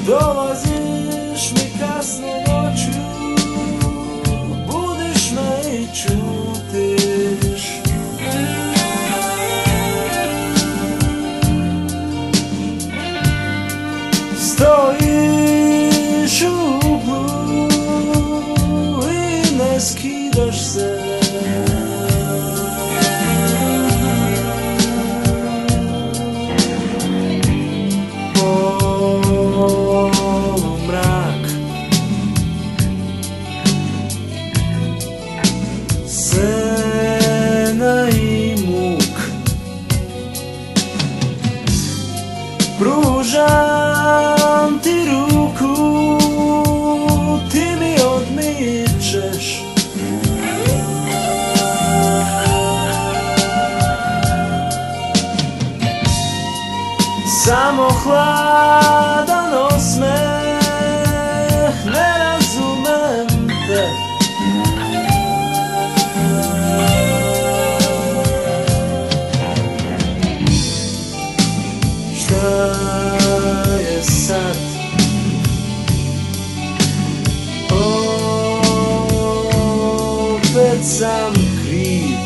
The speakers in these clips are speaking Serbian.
Dolaziš mi kasno noću, budiš me i čutiš. Stojiš u uglu i ne skidaš se. Sena i muk, pružam ti ruku, ti mi odmičeš. Samo hladan osmeh, ne razumem te. Šta je sad? Opet sam kriv.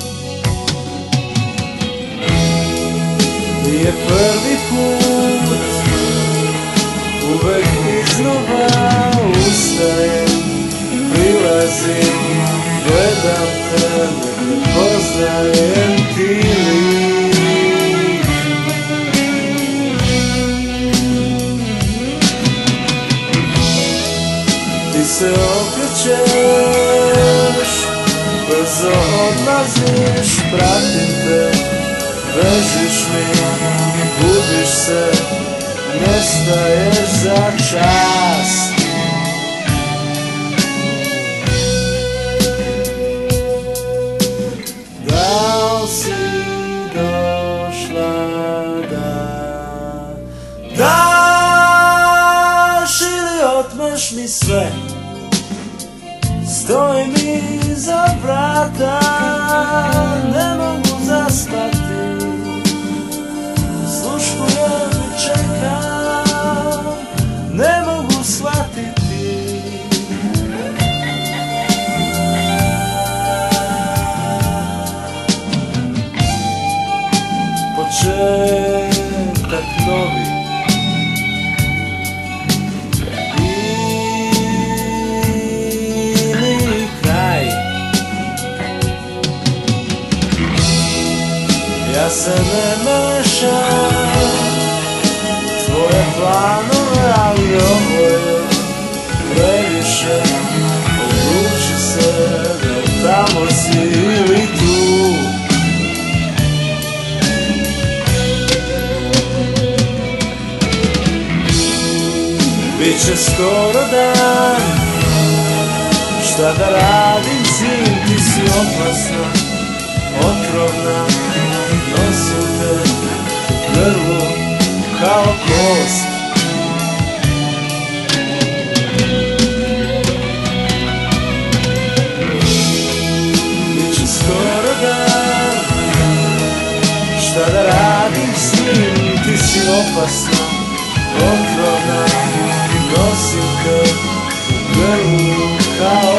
Nije prvi put, uvek iznova ustajem, prilazim, gledam te, ne poznajem ti lik. Ti se okrećeš, brzo odlaziš, pratim te, bežiš mi, budiš se, nestaješ za čas. Da li si došla da daš ili otmeš mi sve? Stojim iza vrata, ne mogu zaspati. Sluškujem i čekam, ne mogu shvatiti. Početak novi ili kraj. Ja se ne mešam tvoje planove, ali ovo je previše. Odluči se, da tamo si ili tu. Biće skoro dan, šta da radim, zim, ti si opasna, otrovna, nosim te u grlu kao kost. Biće skoro dan, šta da radim, zim, ti si opasna, otrovna, nosim te u grlu kao